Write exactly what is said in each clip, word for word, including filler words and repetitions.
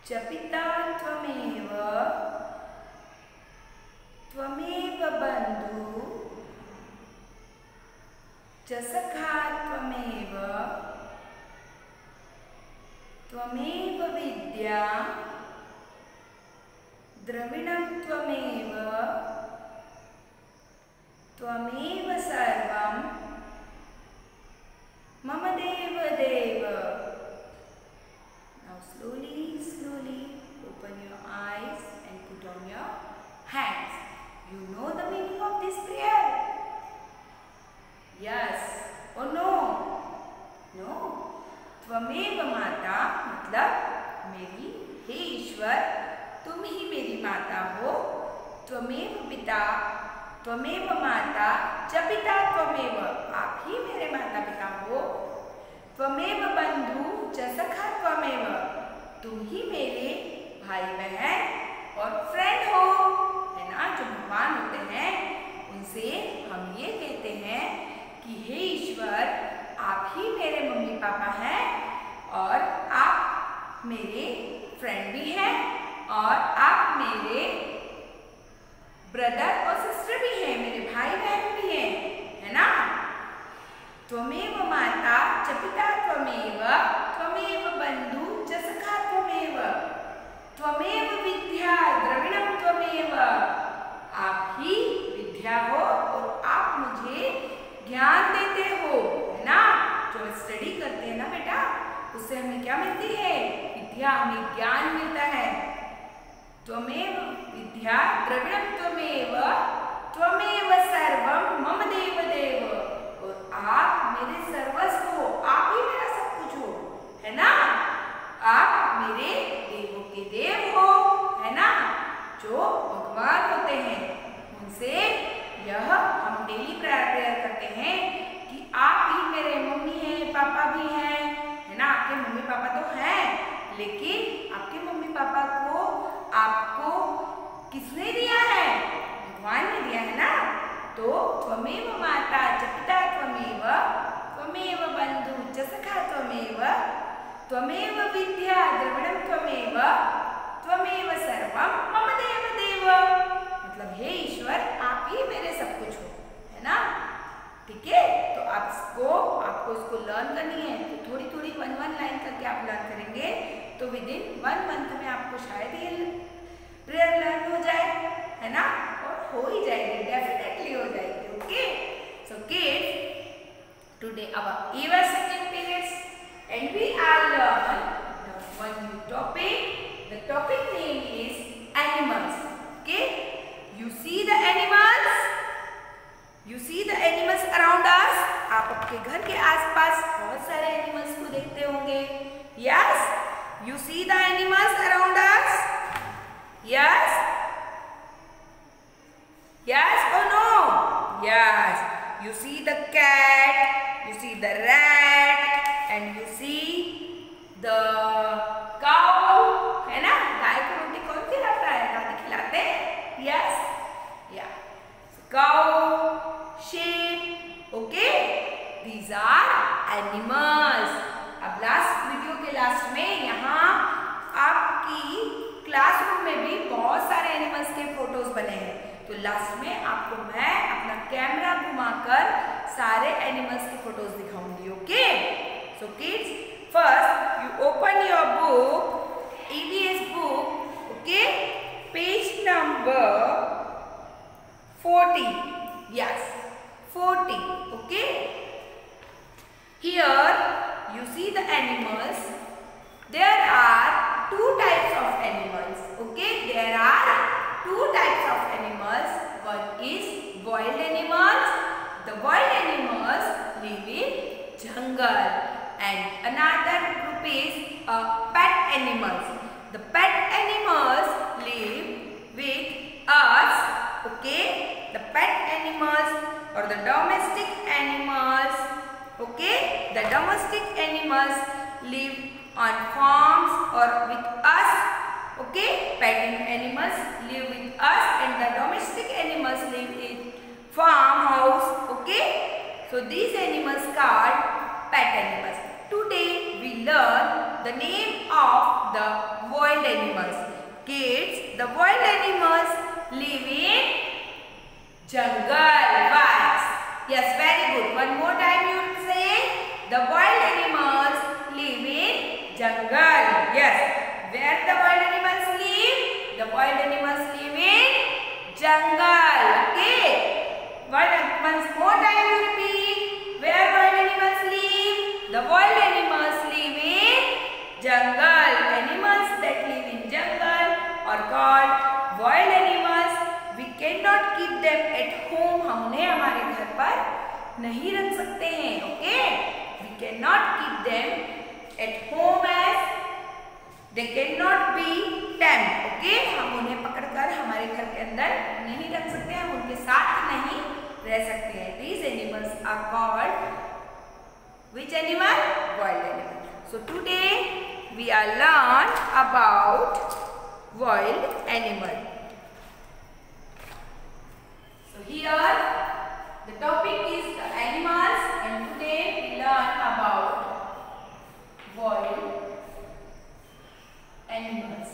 च पिता त्वमेव त्वमेव बन्धु च सखा त्वमेव त्वमेव विद्या द्रविणं त्वमेव त्वमेव सर्वं मम देव देव. Now slowly, slowly open your eyes and put on your hands. You know the meaning of this prayer? Yes or no? No. त्वमेव माता मतलब मेरी हे ईश्वर तुम ही मेरी माता हो. त्वमेव पिता त्वमेव माता च पिता त्वमेव आप ही मेरे माता पिता हो. त्वमेव बंधु च सखा त्वमेव तुम ही मेरे भाई बहन और फ्रेंड हो. है ना, जो भगवान होते हैं उनसे हम ये कहते हैं कि हे ईश्वर आप ही मेरे मम्मी पापा हैं और आप मेरे फ्रेंड भी हैं और आप मेरे ब्रदर और सिस्टर भी हैं, मेरे भाई बहन भी हैं. है ना. त्वमेव माता च पिता त्वमेव त्वमेव बंधु च सखा त्वमेव त्वमेव विद्या द्रविणं त्वमेव आप ही विद्या हो और आप मुझे ज्ञान देते हो. है ना, जो स्टडी करते हैं ना बेटा उससे हमें क्या मिलती है? विद्या, हमें ज्ञान मिलता है. त्वमेव विद्या द्रविणं त्वमेव त्वमेव सर्वं मम देव देव और आप मेरे सर्वस्व हो, आप ही मेरा सब कुछ हो. है ना, आप मेरे देवों के देव हो. है ना, जो भगवान होते हैं उनसे यह हम डेली प्रेयर प्रेयर करते हैं कि आप ही मेरे मम्मी हैं, पापा भी हैं. है ना, आपके मम्मी पापा तो हैं लेकिन आपके मम्मी पापा को आपको किसने दिया है? भगवान ने दिया है ना. तो त्वमेव माता च पिता त्वमेव त्वमेव बंधु च सखा त्वमेव त्वमेव विद्या द्रविणं त्वमेव त्वमेव सर्वं मम देव देव मतलब हे ईश्वर आप ही मेरे सब कुछ हो. है ना, ठीक है. तो आप इसको आपको इसको लर्न करनी है तो थोड़ी थोड़ी वन वन लाइन करके आप लर्न करेंगे तो विद इन वन मंथ में आपको शायद ये प्रेयर लर्न हो जाए. है ना, और हो ही जाएगी, डेफिनेटली हो जाएगी. Okay, so kids today our E V S second periods and we are learn the one new topic. The topic name is animals. Okay, you see the animals. You see the animals around us. आप आपके घर के आसपास बहुत सारे animals को देखते होंगे. Yes, you see the animals around us. Yes, yes or no? Yes, you see the cat, you see the rat, and you see the cow. है ना, गाय को रोटी कौन खिलाता है? दादी खिलाते हैं. Yes, yeah. So, cow, sheep. Okay, these are animals. अब लास्ट वीडियो के लास्ट में यहाँ आपकी क्लासरूम में भी बहुत सारे एनिमल्स के फोटोज बने हैं. तो लास्ट में आपको मैं अपना कैमरा घुमाकर सारे एनिमल्स के फोटोज दिखाऊंगी. Okay, so kids first you open your book, E V S book. Okay, page number forty. Yes, forty. Okay, here you see the animals. There are two types of animals. Okay, there are two types of animals. One is wild animals. The wild animals live in jungle, and another group is uh, pet animals. The pet animals live with us. Okay, the pet animals or the domestic animals. Okay, the domestic animals live on farms or with us. Okay, pet animals live with us and the domestic animals live in farmhouse. Okay, so these animals called pet animals. Today we learn the name of the wild animals. Kids, the wild animals live in jungle. Why? Yes, very good. One more time you say, the wild animals live in jungle. Yes. Where the wild animals live? The wild animals live in jungle. Okay. One, once more time you repeat. Where wild animals live? The wild animals live in jungle. Animals that live in jungle are called wild animals. We cannot keep them at home. हम उन्हें हमारे घर पर नहीं रख सकते हैं. Okay? We cannot keep them at home as they cannot be tamed. Okay? हम उन्हें पकड़कर हमारे घर के अंदर नहीं रख सकते. हम उनके साथ नहीं रह सकते हैं. These animals are called which animal? Wild animal. So today we are learn about wild animal. So here the topic is the animals, and today we learn about wild animals.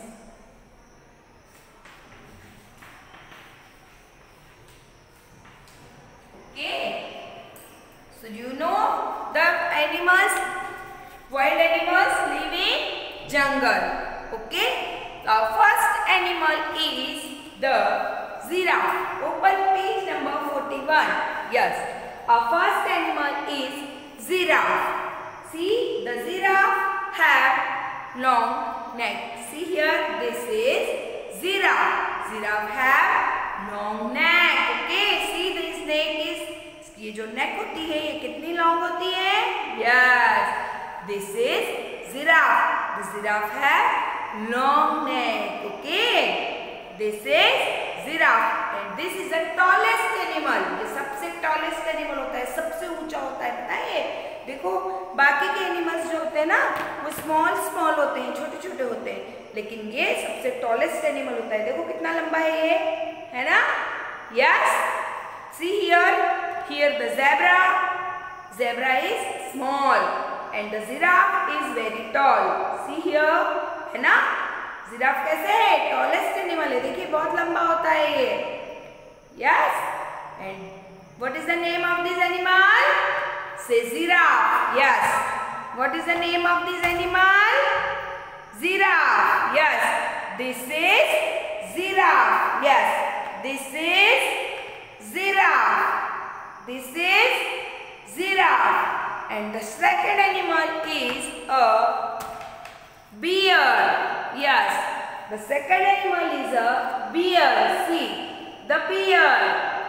Okay. So you know the animals, wild animals live in jungle. Okay. Our first animal is the giraffe. Open page number forty-one. Yes. Our first animal is giraffe. See, the giraffe have long neck. See here, this is giraffe. Giraffe have long neck. Okay. See, this neck is, ये जो neck होती है ये कितनी long होती है? Yes. This is giraffe. The giraffe have long neck. Okay. This is giraffe. And this is the tallest animal. ये सबसे tallest animal होता है, सबसे ऊंचा होता है. पता है? देखो बाकी के एनिमल्स जो होते हैं ना वो स्मॉल स्मॉल होते हैं, छोटे छोटे होते हैं, लेकिन ये सबसे टॉलेस्ट एनिमल होता है. देखो कितना लंबा है ये, है ना? Yes. See here, here the zebra. Zebra is small and the giraffe is very tall. See here, है ना? जिराफ कैसे है? टॉलेस्ट एनिमल है. देखिए बहुत लंबा होता है ये. Yes. And what is the name of this animal? Say giraffe. Yes. What is the name of this animal? Giraffe. Yes. This is giraffe. Yes. This is giraffe. This is giraffe. And the second animal is a bear. Yes. The second animal is a bear. See. The bear.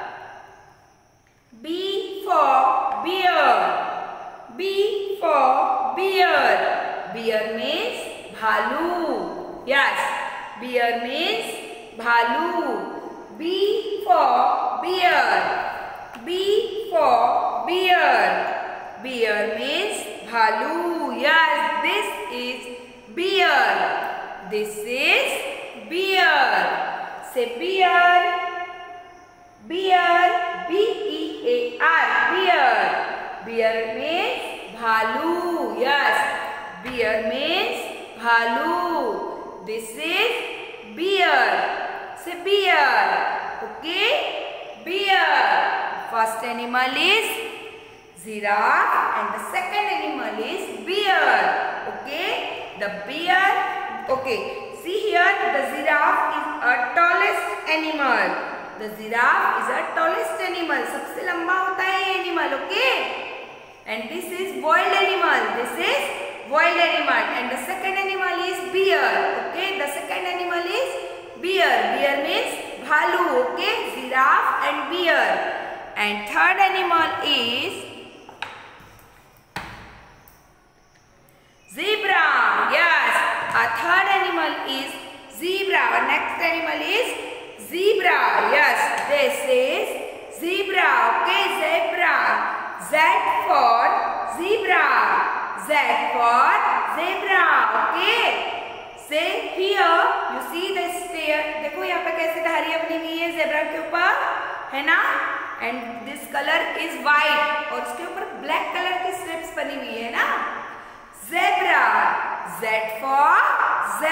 B for bear. B for bear. Bear means bhalu. Yes. Bear means bhalu. B for bear. B for bear. Bear means bhalu. Yes. This is bear. This is bear. Say bear. Bear. B E A R. Bear. Bear means bhalu. Yes. Bear means bhalu. This is bear. Say bear. Okay. Bear. First animal is giraffe and the second animal is bear. Okay. The bear. Okay. See here, the giraffe is a tallest animal. The giraffe is the tallest animal. सबसे लंबा होता है ये animal. Okay. And this is wild animal. This is wild animal. And the second animal is bear. Okay. The second animal is bear. Bear means bhalu. Okay. Giraffe and bear. And third animal is zebra. Yes. Our third animal is zebra. Our next animal is zebra. Yes, this is zebra. Okay, zebra. Z for zebra. Z for zebra. Okay. Say here, you see the stair. देखो यहाँ पे कैसे धारियाँ बनी हुई है zebra के ऊपर, है ना? And this color is white और उसके ऊपर black color की strips बनी हुई है ना? Zebra. Z for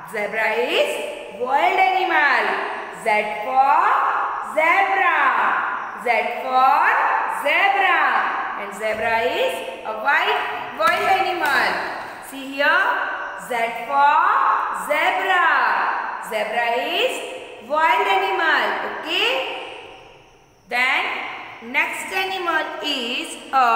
Zebra is wild animal. Z for zebra. Z for zebra. And zebra is a white wild animal. See here. Z for zebra. Zebra is wild animal. Okay. Then next animal is a.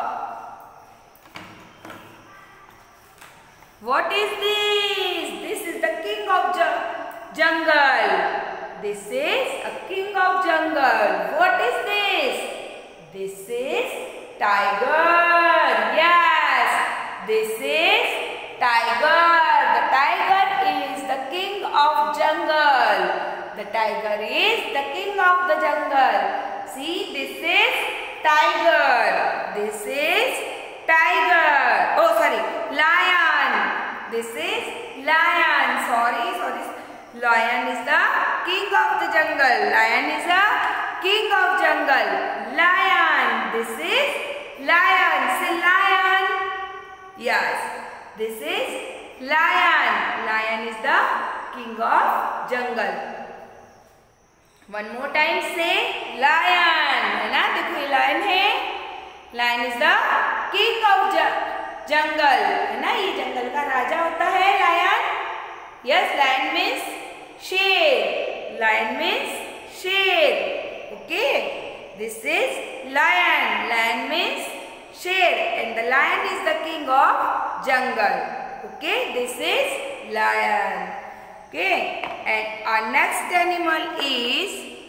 What is this? This is the king of jungle. This is a king of jungle. What is this? This is tiger. Yes, this is tiger. The tiger is the king of jungle. The tiger is the king of the jungle. See, this is tiger. This is tiger. Oh, sorry, lion. This is lion. Sorry, sorry. Lion is the king of the jungle. Lion is the king of jungle. Lion. This is lion. Say lion. Yes. This is lion. Lion is the king of jungle. One more time say lion. है ना? देखो ये lion है. Lion is the king of jungle. है ना? ये जंगल का राजा होता है lion. Yes, lion means शेर. Lion means शेर. Okay. This is lion. Lion means शेर. And the lion is the king of jungle. Okay. This is lion. Okay. And our next animal is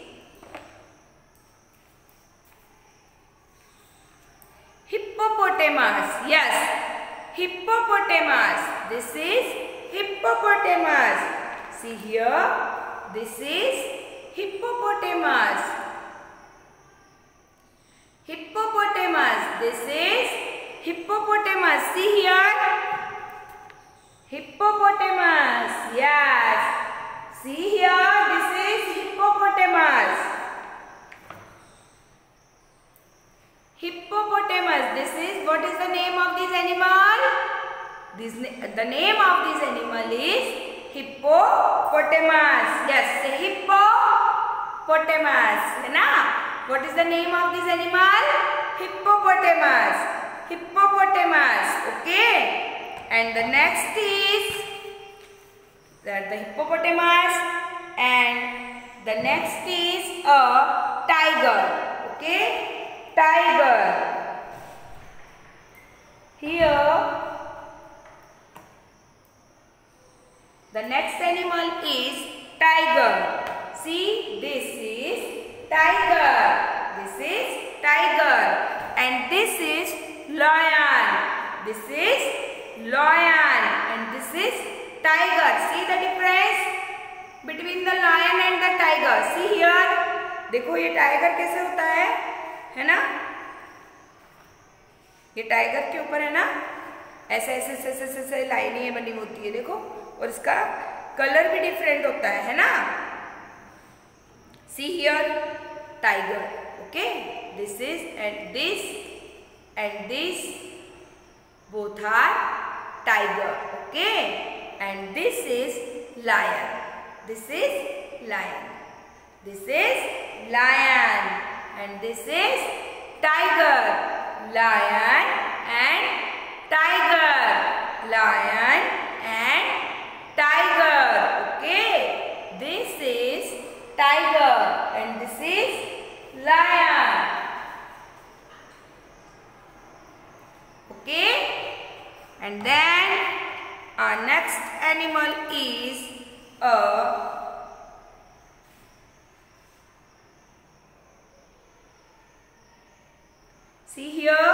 hippopotamus. Yes. Hippopotamus. This is hippopotamus. See here. This is hippopotamus. Hippopotamus. This is hippopotamus. See here. Hippopotamus. Yes. See here. This is hippopotamus. Hippopotamus. This is, what is the name of this animal? This, the name of this animal is hippopotamus. Yes, say hippopotamus. है ना? What is the name of this animal? Hippopotamus. Hippopotamus. Okay. And the next is that the hippopotamus, and the next is a tiger. Okay. Tiger. Here the next animal is tiger. See, this is tiger. This is tiger. And this is lion. This is lion. And this is tiger. See the difference between the lion and the tiger. See here. देखो ये tiger कैसे होता है, है ना? ये tiger के ऊपर है ना ऐसे ऐसे ऐसे ऐसे ऐसे लाइनें बनी होती है, देखो. और इसका कलर भी डिफरेंट होता है, है ना? See here, tiger. Okay, this is and this and this both are tiger. Okay, and this is lion. This is lion. This is lion, and this is tiger. Lion and tiger. Lion and tiger. Okay, this is tiger and this is lion. Okay, and then our next animal is a see here.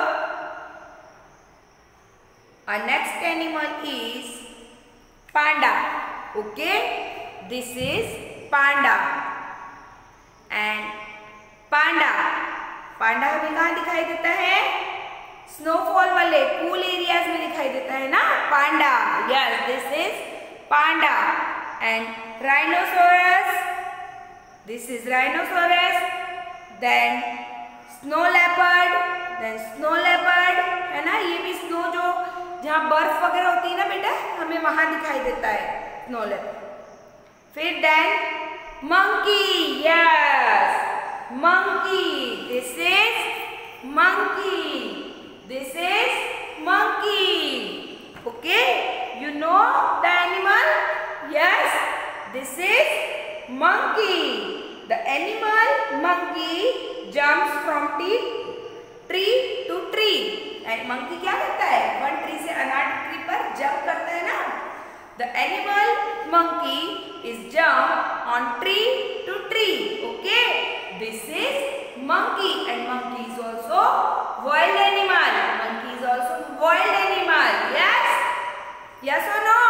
Our next animal is panda. Okay, this is panda. And panda पांडा हमें कहाँ दिखाई देता है? Snowfall वाले cool areas में दिखाई देता है ना panda. Yes, this is panda. And rhinoceros, this is rhinoceros. Then snow leopard, then snow leopard, है ना? ये भी स्नो जो जहाँ बर्फ वगैरह होती है ना बेटा, हमें वहां दिखाई देता है. Snow leopard. फिर then monkey, yes monkey, this is monkey, this is monkey. Okay, you know the animal, yes this is monkey. The animal monkey jumps from tree to tree. And monkey क्या करता है, one tree से another tree पर jump करता है ना। The animal monkey is jump on tree to tree. Okay, this is monkey and monkey is also wild animal. Monkey is also wild animal, yes yes और no,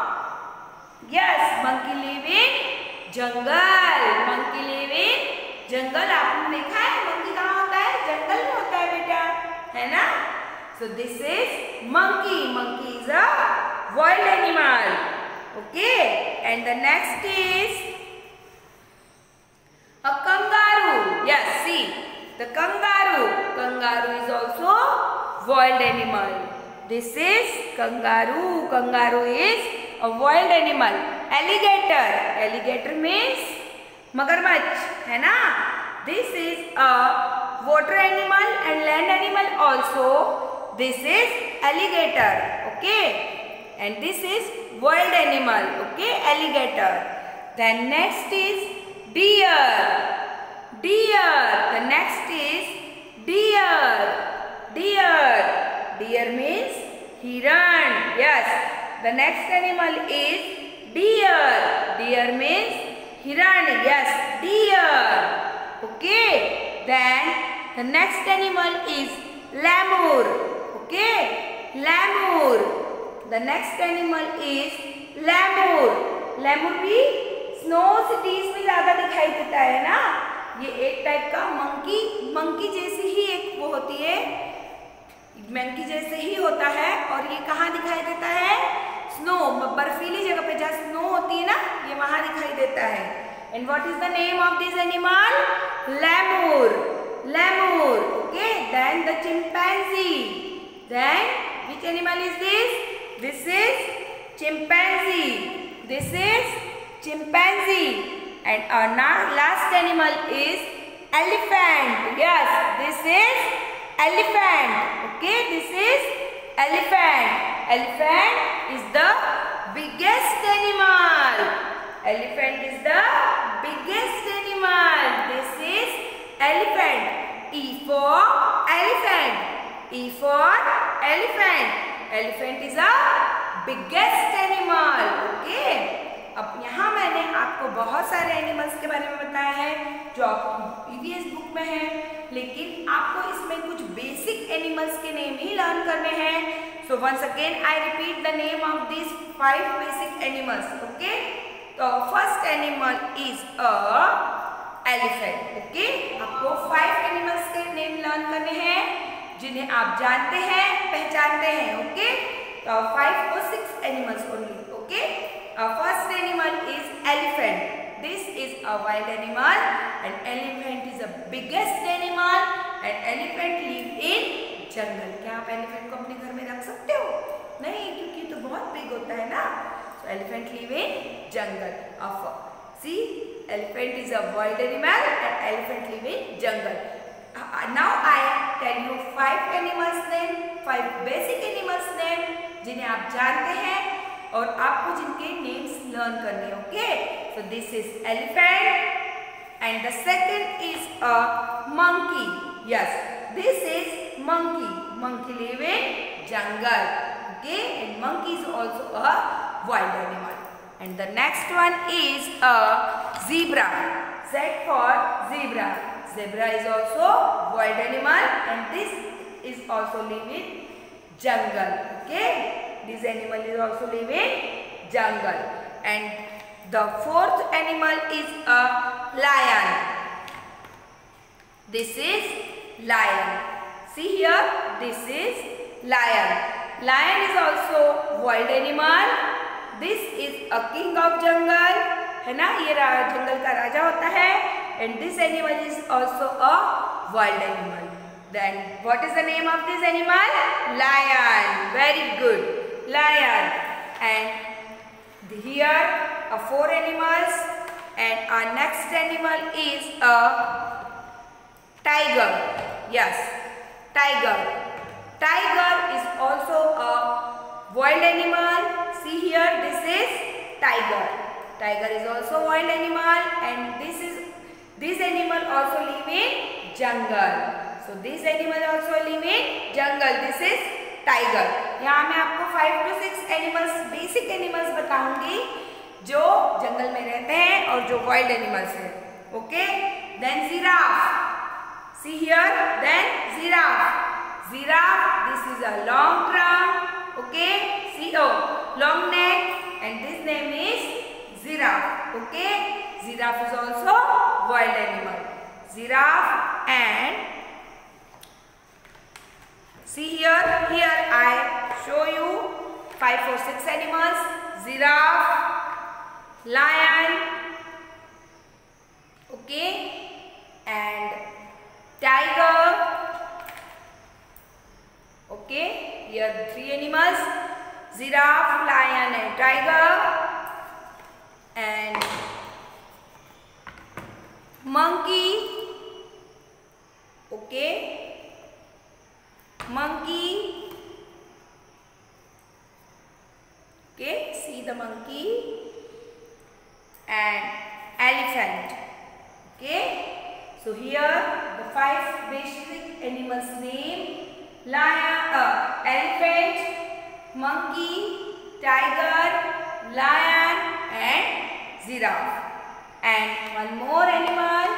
yes monkey live in jungle, monkey live in jungle. आपने देखा है monkey कहाँ होता है, जंगल में होता है बेटा, है ना। So this is monkey. Monkey is a wild animal. Okay, and the next is a kangaroo. Yes, see the kangaroo. Kangaroo is also wild animal. This is kangaroo. Kangaroo is a wild animal. Alligator. Alligator means मगरमच्छ, है ना। This is a water animal and land animal also. This is alligator. Okay, and this is wild animal. Okay, alligator. Then next is deer. Deer. The next is deer. Deer. Deer means hiran. Yes. The next animal is deer. Deer means hiran. Yes, deer. Okay. Then the next animal is lemur. Okay, lemur. The next animal is lemur. Lemur भी snow cities में ज्यादा दिखाई देता है ना। ये एक type का मंकी, मंकी जैसी ही एक वो होती है, मंकी जैसे ही होता है। और ये कहाँ दिखाई देता है, स्नो, बर्फीली जगह पे जहाँ स्नो होती है ना, ये वहां दिखाई देता है। And what is the name of this animal, lemur. Lemur. Okay, then the chimpanzee. Then which animal is this? This is chimpanzee. This is chimpanzee. And our last animal is elephant. Yes, this is elephant. Okay, this is elephant. Elephant is the biggest animal. Elephant is the biggest animal. This is elephant. E for elephant. E for elephant. Elephant is a biggest animal. Okay. अब यहाँ मैंने आपको बहुत सारे animals के बारे में बताया है जो आपकी ईवीएस बुक में है, लेकिन आपको इसमें कुछ बेसिक एनिमल्स के नेम ही लर्न करने हैं. So once again I repeat the name of this five basic animals. Okay, तो first animal is a elephant. Okay, आपको फाइव एनिमल्स के नेम लर्न करने हैं जिन्हें आप जानते हैं, पहचानते हैं. ओके, तो फाइव और six animals only. Okay, our first animal is elephant. This is a wild animal and elephant is the biggest animal and elephant live in jungle. क्या आप elephant को अपने घर में रख सकते हो? नहीं, क्योंकि तो बहुत big होता है ना. So elephant live in jungle. Of see, elephant is a wild animal and elephant live in jungle. Uh, now I tell you five animals name, five basic animals name जिन्हें आप जानते हैं और आपको जिनके नेम्स लर्न करने. Okay, so this is elephant and the second is a monkey. Yes, this is monkey. Monkey live in jungle. Okay, and monkey is also a wild animal. And the next one is a zebra. Z for zebra. Zebra is also wild animal and this is also live in jungle. Okay, this animal is also live in jungle. And the fourth animal is a lion. This is lion. See here, this is lion. Lion is also wild animal. This is a king of jungle. है ना, ये जंगल का राजा होता है. And this animal is also a wild animal. Then what is the name of this animal? Lion. Very good. Lion. And here a four animals, and our next animal is a tiger. Yes, tiger. Tiger is also a wild animal. See here, this is tiger. Tiger is also wild animal, and this is this animal also live in jungle. So this animal also live in jungle. This is tiger. यहाँ मैं आपको five to six animals, basic animals बताऊंगी जो jungle में रहते हैं और जो वाइल्ड एनिमल्स हैं. Okay, then giraffe. See here, then giraffe. Giraffe, this is a long trunk. Okay, see O long neck, and this name is giraffe. Okay, giraffe is also wild animal. Giraffe and see here, here I show you five or six animals: giraffe, lion, okay, and tiger. Okay, here three animals: giraffe, lion, and tiger, and monkey. Okay, monkey. Okay, see the monkey, and elephant. Okay, so here the five basic animals name: lion, uh, elephant, monkey, tiger, lion, and giraffe. And one more animal,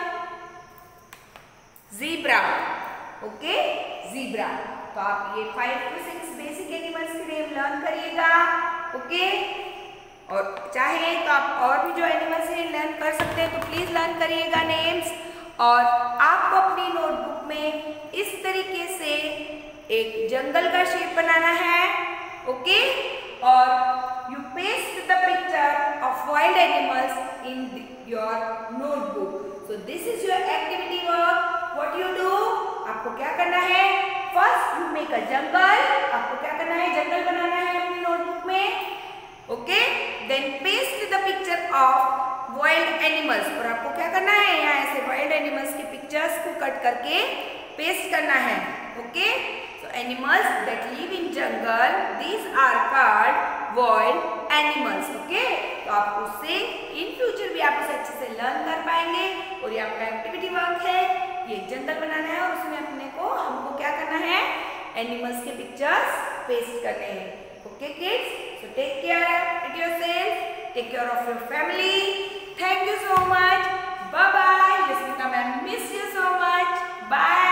zebra. Okay, zebra. तो आप ये five to six basic animals के name learn करिएगा. Okay, और चाहे तो आप और भी जो एनिमल्स हैं लर्न कर सकते हैं, तो प्लीज लर्न करिएगा नेम्स. और आपको अपनी नोटबुक में इस तरीके से एक जंगल का शेप बनाना है. ओके, और you paste the picture of wild animals in your notebook. So this is your activity work. What you do, आपको क्या करना है, first you make a jungle. आपको क्या करना है, जंगल बनाना है अपनी नोटबुक में. Okay, then paste the picture of wild animals. और आपको क्या करना है, यहाँ ऐसे वाइल्ड एनिमल्स की पिक्चर्स को कट करके पेस्ट करना है. Okay, so animals that live in jungle, these are called wild animals. Okay, तो आप उससे इन फ्यूचर भी आप उसे अच्छे से लर्न कर पाएंगे. और ये आपका एक्टिविटी वर्क है, ये जंगल बनाना है और उसमें अपने को हमको क्या करना है, एनिमल्स के पिक्चर्स पेस्ट करने हैं. Okay kids, so take care of yourself, take care of your family. Thank you so much. Bye bye. Yasmita ma'am miss you so much. Bye.